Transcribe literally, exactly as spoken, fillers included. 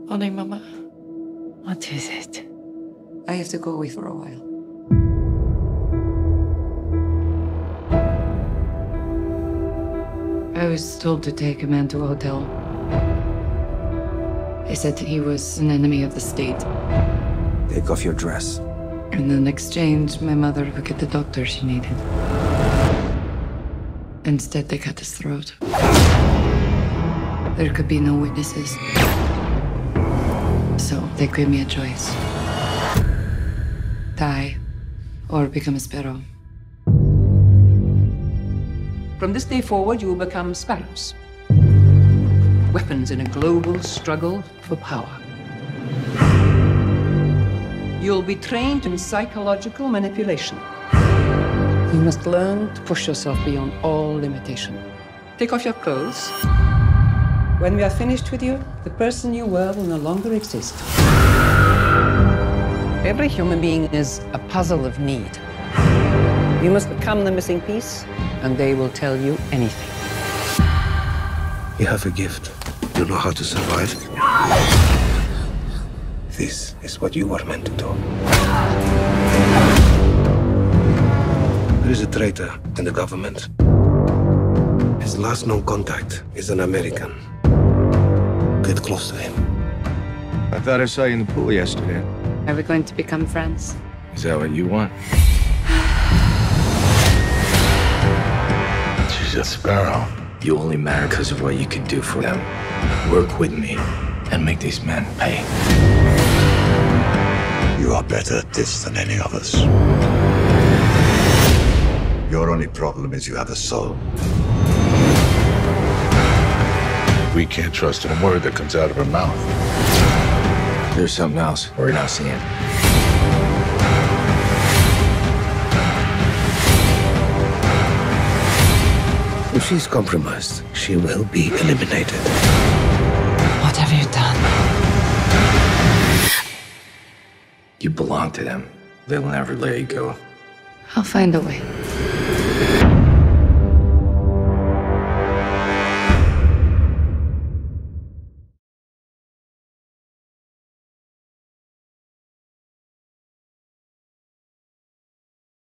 Morning, Mama. What is it? I have to go away for a while. I was told to take a man to a hotel. They said he was an enemy of the state. Take off your dress. And in exchange, my mother would get the doctor she needed. Instead, they cut his throat. There could be no witnesses. So they gave me a choice. Die or become a sparrow. From this day forward, you will become sparrows. Weapons in a global struggle for power. You'll be trained in psychological manipulation. You must learn to push yourself beyond all limitation. Take off your clothes. When we are finished with you, the person you were will no longer exist. Every human being is a puzzle of need. You must become the missing piece, and they will tell you anything. You have a gift. You know how to survive. This is what you were meant to do. There is a traitor in the government. His last known contact is an American. Get close to him. I thought I saw you in the pool yesterday. Are we going to become friends? Is that what you want? She's a sparrow. You only matter because of what you can do for them. Work with me and make these men pay. You are better at this than any of us. Your only problem is you have a soul. We can't trust a word that comes out of her mouth. There's something else we're not seeing. If she's compromised, she will be eliminated. What have you done? You belong to them. They'll never let you go. I'll find a way.